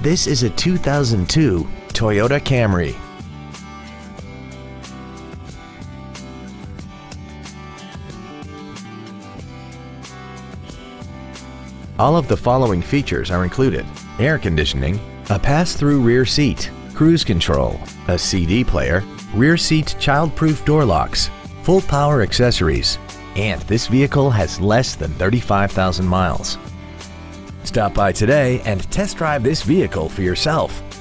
This is a 2002 Toyota Camry. All of the following features are included: air conditioning, a pass-through rear seat, cruise control, a CD player, rear seat child-proof door locks, full power accessories, and this vehicle has less than 35,000 miles. Stop by today and test drive this vehicle for yourself.